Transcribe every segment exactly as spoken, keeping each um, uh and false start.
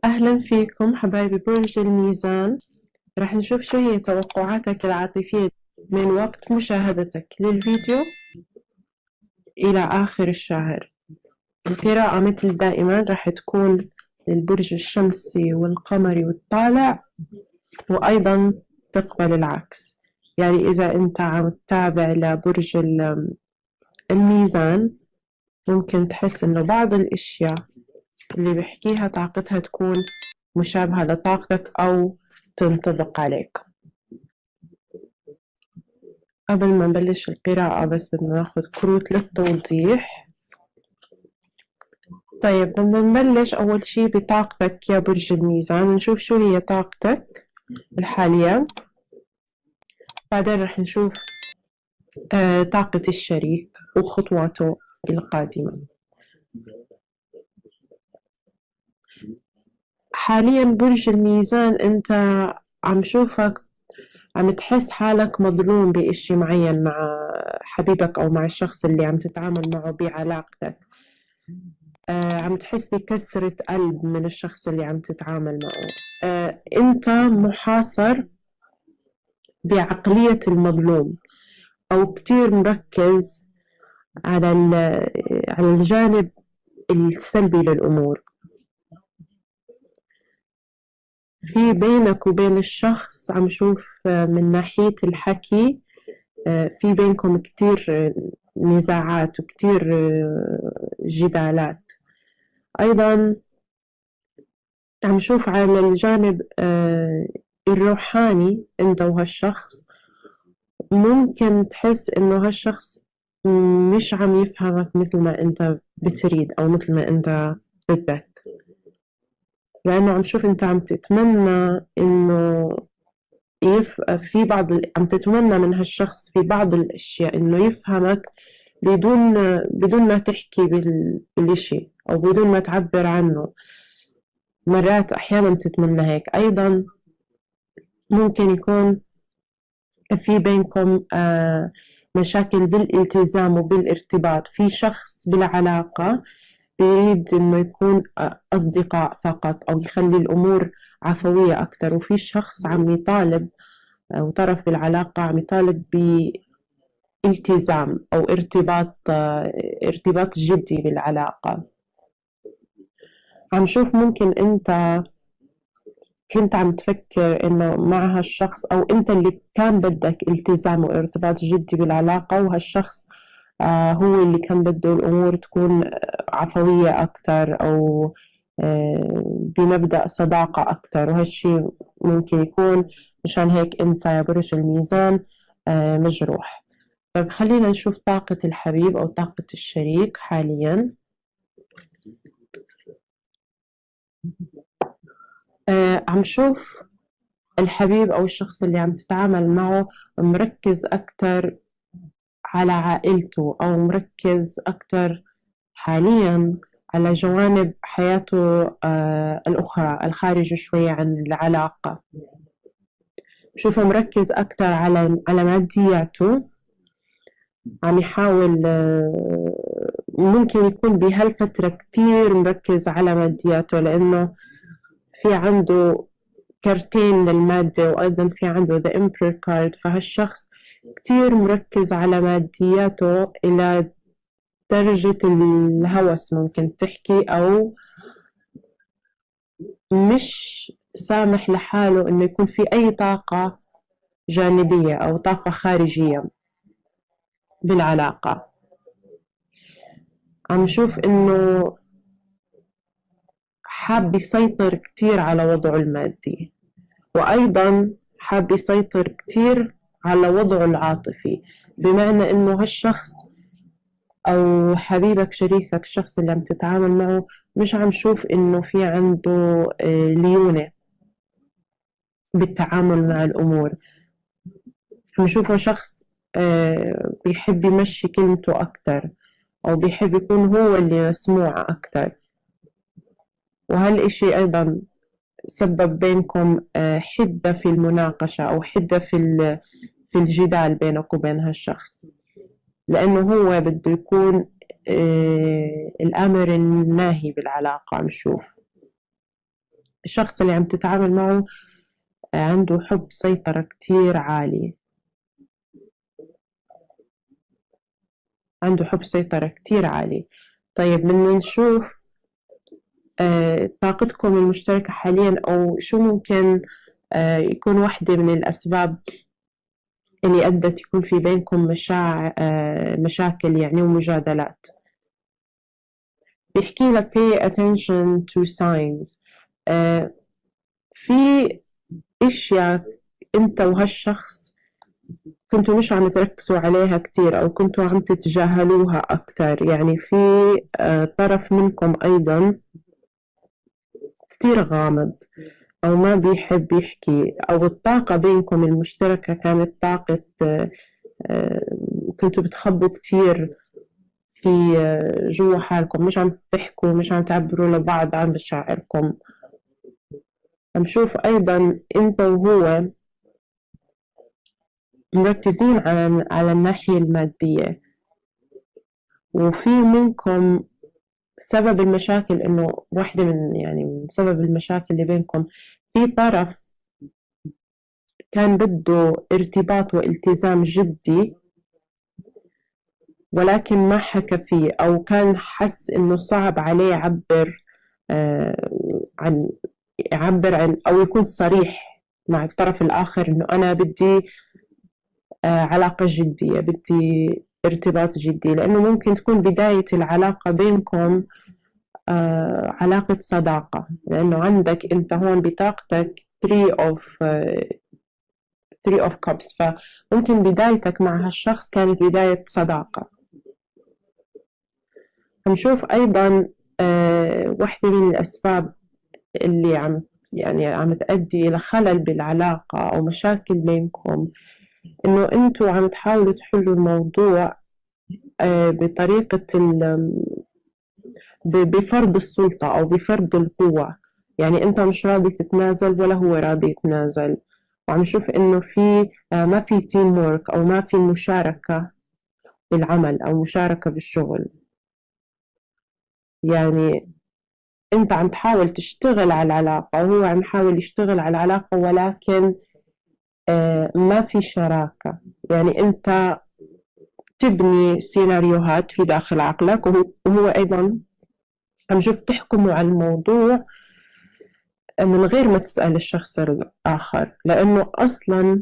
أهلا فيكم حبايبي برج الميزان. راح نشوف شو هي توقعاتك العاطفية من وقت مشاهدتك للفيديو إلى آخر الشهر. القراءة مثل دائما راح تكون للبرج الشمسي والقمري والطالع، وأيضا تقبل العكس. يعني إذا أنت عم تتابع لبرج الميزان ممكن تحس إنه بعض الأشياء اللي بحكيها طاقتها تكون مشابهة لطاقتك أو تنطبق عليك. قبل ما نبلش القراءة بس بدنا ناخد كروت للتوضيح. طيب بدنا نبلش أول شي بطاقتك يا برج الميزان، نشوف شو هي طاقتك الحالية، بعدين رح نشوف آه طاقة الشريك وخطواته القادمة. حاليا برج الميزان أنت عم شوفك عم تحس حالك مظلوم بإشي معين مع حبيبك أو مع الشخص اللي عم تتعامل معه بعلاقتك. آه عم تحس بكسرة قلب من الشخص اللي عم تتعامل معه. آه أنت محاصر بعقلية المظلوم، أو كتير مركز على على الجانب السلبي للأمور. في بينك وبين الشخص عم شوف من ناحية الحكي في بينكم كتير نزاعات وكتير جدالات. أيضا عم شوف على الجانب الروحاني أنت وهالشخص ممكن تحس إنه هالشخص مش عم يفهمك مثل ما أنت بتريد أو مثل ما أنت بدك، لأنه عم شوف أنت عم تتمنى إنه يف... في بعض ال... عم تتمنى من هالشخص في بعض الأشياء إنه يفهمك بدون بدون ما تحكي بال... بالإشي أو بدون ما تعبر عنه. مرات أحيانا تتمنى هيك. أيضا ممكن يكون في بينكم آه مشاكل بالالتزام وبالارتباط. في شخص بالعلاقة بيريد إنه يكون أصدقاء فقط أو يخلي الأمور عفوية أكتر، وفي شخص عم يطالب أو طرف بالعلاقة عم يطالب بالتزام أو ارتباط ارتباط جدي بالعلاقة. عم شوف ممكن أنت كنت عم تفكر إنه مع هالشخص أو أنت اللي كان بدك التزام وارتباط جدي بالعلاقة، وهالشخص آه هو اللي كان بده الأمور تكون عفوية أكتر أو آه بمبدأ صداقة أكتر، وهالشي ممكن يكون مشان هيك أنت يا برج الميزان آه مجروح. طيب خلينا نشوف طاقة الحبيب أو طاقة الشريك حاليا. آه عم شوف الحبيب أو الشخص اللي عم تتعامل معه مركز أكتر على عائلته أو مركز أكتر حاليا على جوانب حياته آه الأخرى الخارجة شوية عن العلاقة. بشوفه مركز أكتر على على مادياته، عم يحاول آه ممكن يكون بهالفترة كتير مركز على مادياته، لأنه في عنده كارتين للمادة وأيضا في عنده The Emperor card. فهالشخص كتير مركز على مادياته إلى درجة الهوس ممكن تحكي، أو مش سامح لحاله إنه يكون في أي طاقة جانبية أو طاقة خارجية بالعلاقة. عم شوف إنه حاب يسيطر كتير على وضعه المادي، وأيضا حاب يسيطر كتير على وضعه العاطفي، بمعنى إنه هالشخص أو حبيبك شريكك الشخص اللي عم تتعامل معه مش عم شوف إنه في عنده ليونة بالتعامل مع الأمور. عم شوفه شخص بيحب يمشي كلمته أكتر أو بيحب يكون هو اللي مسموع أكتر، وهالإشي أيضا سبب بينكم حدة في المناقشة أو حدة في في الجدال بينك وبين هالشخص، لأنه هو بده يكون الأمر الناهي بالعلاقة. عم شوف الشخص اللي عم تتعامل معه عنده حب سيطرة كتير عالي، عنده حب سيطرة كتير عالي. طيب بدنا نشوف آه، طاقتكم المشتركة حاليا، أو شو ممكن آه، يكون واحدة من الأسباب اللي أدت يكون في بينكم مشاع آه، مشاكل يعني ومجادلات. بيحكي لك pay attention to signs. آه، في إشياء أنت وهالشخص كنتوا مش عم تركزوا عليها كتير، أو كنتوا عم تتجاهلوها أكتر. يعني في آه، طرف منكم أيضا كتير غامض أو ما بيحب يحكي، أو الطاقة بينكم المشتركة كانت طاقة آه، آه، كنتوا بتخبوا كتير في آه، جوا حالكم، مش عم تحكوا، مش عم تعبروا لبعض عن مشاعركم. عم شوف أيضا أنت وهو مركزين على على الناحية المادية، وفي منكم سبب المشاكل إنه واحدة من يعني من سبب المشاكل اللي بينكم في طرف كان بده ارتباط والتزام جدي، ولكن ما حكى فيه، أو كان حس إنه صعب عليه يعبر آه عن يعبر عن أو يكون صريح مع الطرف الآخر إنه أنا بدي آه علاقة جدية، بدي ارتباط جدي. لأنه ممكن تكون بداية العلاقة بينكم آه علاقة صداقة، لأنه عندك أنت هون بطاقتك three of uh, three of cups، فممكن بدايتك مع هالشخص كانت بداية صداقة. هنشوف أيضا آه واحدة من الأسباب اللي عم يعني عم تؤدي إلى خلل بالعلاقة أو مشاكل بينكم، إنه أنتوا عم تحاولوا تحلوا الموضوع آه بطريقة بفرض السلطة أو بفرض القوة. يعني أنت مش راضي تتنازل ولا هو راضي يتنازل، وعم نشوف إنه في آه ما في تيم وورك أو ما في مشاركة بالعمل أو مشاركة بالشغل. يعني أنت عم تحاول تشتغل على العلاقة وهو عم يحاول يشتغل على العلاقة، ولكن آه ما في شراكة. يعني أنت تبني سيناريوهات في داخل عقلك، وهو, وهو أيضا عم شوف تحكموا على الموضوع من غير ما تسأل الشخص الآخر، لأنه أصلا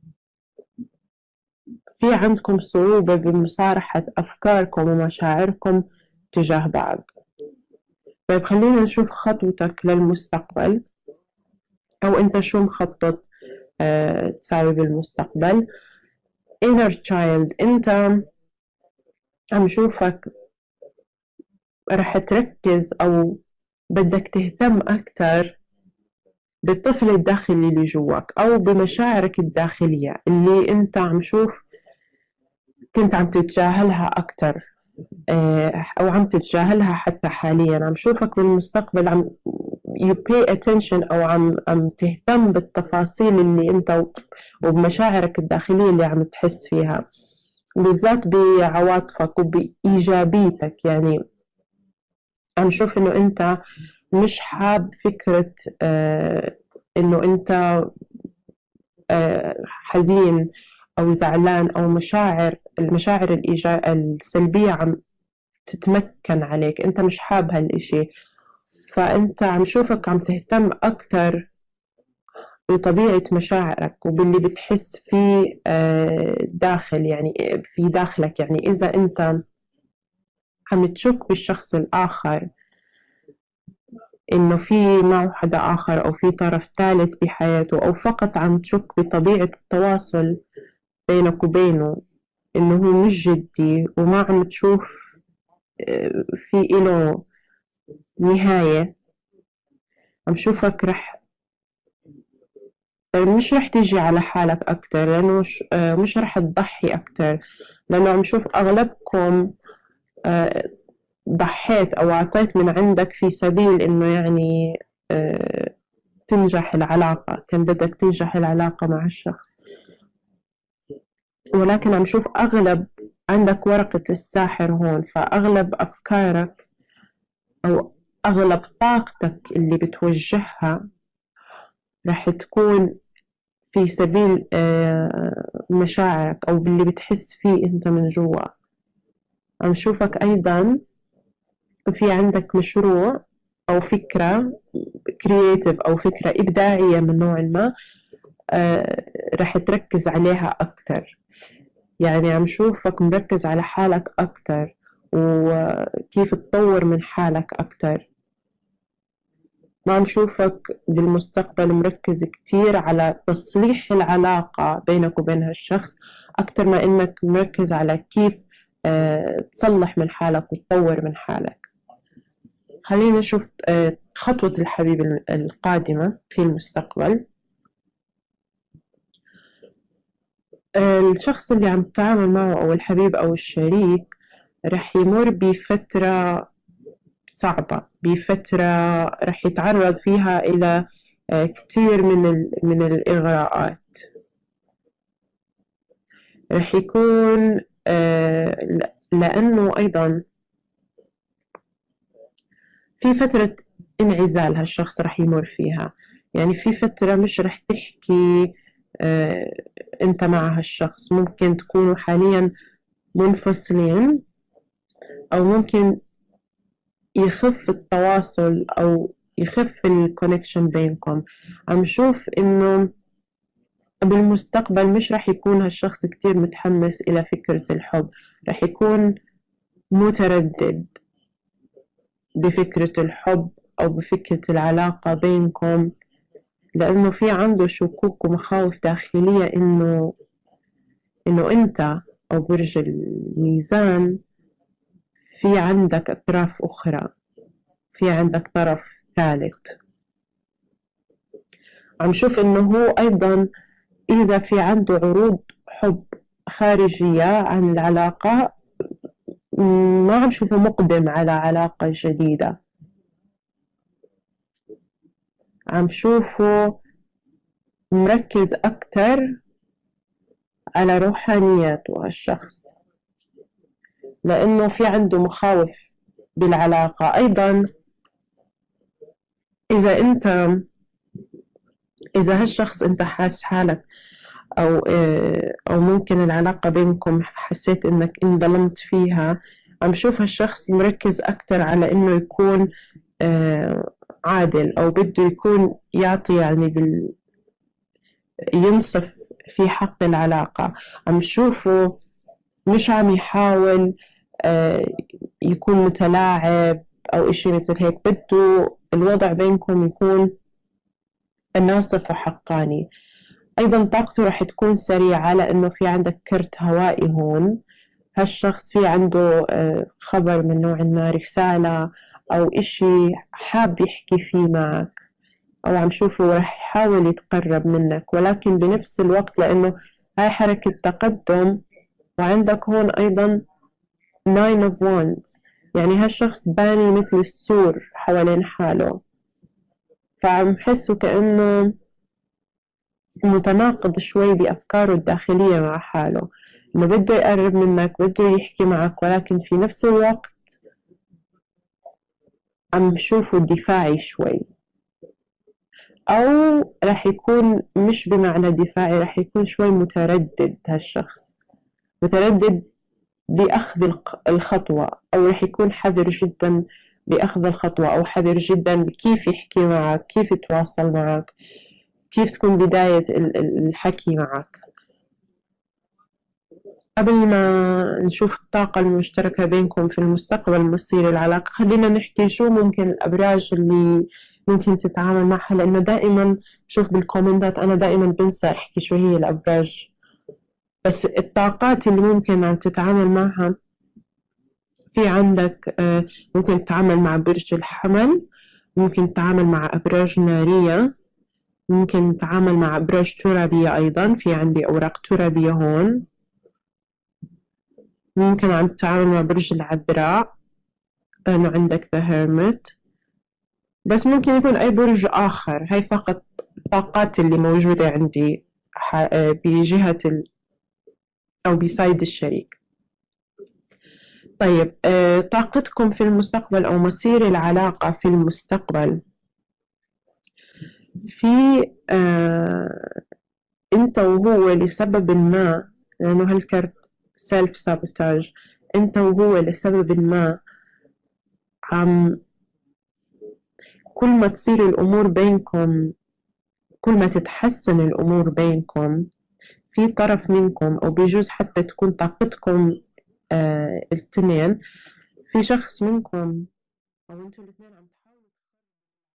في عندكم صعوبة بمصارحة أفكاركم ومشاعركم تجاه بعض. طيب خلينا نشوف خطوتك للمستقبل، أو أنت شو مخطط أه تساوي بالمستقبل. inner child، أنت عم شوفك رح تركز أو بدك تهتم أكتر بالطفل الداخلي اللي جواك، أو بمشاعرك الداخلية اللي أنت عم شوف كنت عم تتجاهلها أكتر أو عم تتجاهلها حتى حاليا. عم شوفك بالمستقبل عم you pay attention أو عم عم تهتم بالتفاصيل اللي أنت وبمشاعرك الداخلية اللي عم تحس فيها، بالذات بعواطفك وبإيجابيتك. يعني عم شوف إنه أنت مش حاب فكرة آه إنه أنت آه حزين أو زعلان، أو مشاعر المشاعر الإيجابية السلبية عم تتمكن عليك، أنت مش حاب هالإشي. فأنت عم شوفك عم تهتم أكتر بطبيعة مشاعرك وباللي بتحس فيه داخل يعني في داخلك. يعني إذا أنت عم تشك بالشخص الآخر إنه في معه حدا آخر أو في طرف ثالث بحياته، أو فقط عم تشك بطبيعة التواصل بينك وبينه إنه هو مش جدي وما عم تشوف في إله نهاية، عم شوفك رح مش رح تيجي على حالك أكتر، لأنه مش, مش رح تضحي أكتر، لأنه عم شوف أغلبكم ضحيت أو أعطيت من عندك في سبيل إنه يعني تنجح العلاقة، كان بدك تنجح العلاقة مع الشخص. ولكن عم شوف أغلب عندك ورقة الساحر هون، فأغلب أفكارك أو أغلب طاقتك اللي بتوجهها رح تكون في سبيل مشاعرك أو باللي بتحس فيه أنت من جوا. عم شوفك أيضا في عندك مشروع أو فكرة كرياتيف أو فكرة إبداعية من نوع ما، رح تركز عليها أكتر. يعني عم شوفك مركز على حالك أكتر وكيف تطور من حالك أكتر. ما عم شوفك بالمستقبل مركز كتير على تصليح العلاقة بينك وبين هالشخص أكتر ما إنك مركز على كيف آه تصلح من حالك وتطور من حالك. خلينا نشوف آه خطوة الحبيب القادمة في المستقبل. آه الشخص اللي عم تتعامل معه أو الحبيب أو الشريك رح يمر بفترة صعبة، بفترة رح يتعرض فيها إلى كتير من من الإغراءات. رح يكون لأنه أيضا في فترة انعزال هالشخص رح يمر فيها. يعني في فترة مش رح تحكي أنت مع هالشخص، ممكن تكونوا حاليا منفصلين أو ممكن يخف التواصل أو يخف الكونكشن بينكم. عم شوف إنه بالمستقبل مش رح يكون هالشخص كتير متحمس إلى فكرة الحب، رح يكون متردد بفكرة الحب أو بفكرة العلاقة بينكم، لأنه في عنده شكوك ومخاوف داخلية إنه إنه أنت أو برج الميزان في عندك أطراف أخرى، في عندك طرف ثالث. عم شوف إنه هو أيضا إذا في عنده عروض حب خارجية عن العلاقة ما عم شوفه مقدم على علاقة جديدة. عم شوفه مركز أكتر على روحانياته هالشخص، لأنه في عنده مخاوف بالعلاقة. أيضا إذا أنت إذا هالشخص أنت حاس حالك أو أو ممكن العلاقة بينكم حسيت إنك انظلمت فيها، عم شوف هالشخص مركز أكتر على إنه يكون عادل أو بده يكون يعطي يعني بال ينصف في حق العلاقة. عم شوفه مش عم يحاول يكون متلاعب أو إشي مثل هيك، بده الوضع بينكم يكون ناصف وحقاني. أيضا طاقته رح تكون سريعة لأنه في عندك كرت هوائي هون. هالشخص في عنده خبر من نوع ما، رسالة أو إشي حاب يحكي فيه معك أو عم شوفه رح يحاول يتقرب منك، ولكن بنفس الوقت لأنه هاي حركة تقدم وعندك هون أيضا nine of wands، يعني هالشخص باني مثل السور حوالين حاله، فعم حسه كأنه متناقض شوي بأفكاره الداخلية مع حاله، إنه بده يقرب منك بده يحكي معك، ولكن في نفس الوقت عم شوفه دفاعي شوي، أو رح يكون مش بمعنى دفاعي، رح يكون شوي متردد. هالشخص متردد بأخذ الخطوة أو رح يكون حذر جدا بأخذ الخطوة أو حذر جدا بكيف يحكي معك، كيف يتواصل معك، كيف تكون بداية الحكي معك. قبل ما نشوف الطاقة المشتركة بينكم في المستقبل مصير العلاقة، خلينا نحكي شو ممكن الأبراج اللي ممكن تتعامل معها، لأنه دائما شوف بالكومنتات أنا دائما بنسى أحكي شو هي الأبراج، بس الطاقات اللي ممكن عم تتعامل معها في عندك ممكن تتعامل مع برج الحمل، ممكن تتعامل مع أبراج نارية، ممكن تتعامل مع أبراج ترابية. أيضا في عندي أوراق ترابية هون. ممكن عم تتعامل مع برج العذراء أنه عندك The Hermit، بس ممكن يكون أي برج آخر. هاي فقط الطاقات اللي موجودة عندي بجهة ال... أو بسايد الشريك. طيب طاقتكم في المستقبل أو مصير العلاقة في المستقبل، في آه أنت وهو لسبب ما، لأنه هالكرت سيلف سابوتاج، أنت وهو لسبب ما عم كل ما تصير الأمور بينكم، كل ما تتحسن الأمور بينكم، في طرف منكم أو بيجوز حتى تكون طاقتكم آه التنين، في شخص منكم أو أنتوا الاثنين عم